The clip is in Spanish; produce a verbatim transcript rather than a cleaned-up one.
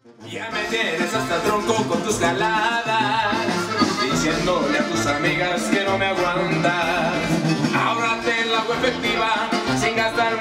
Ya me tienes hasta el tronco con tus jaladas, diciéndole a tus amigas que no me aguantas. Ahora te la hago efectiva sin gastar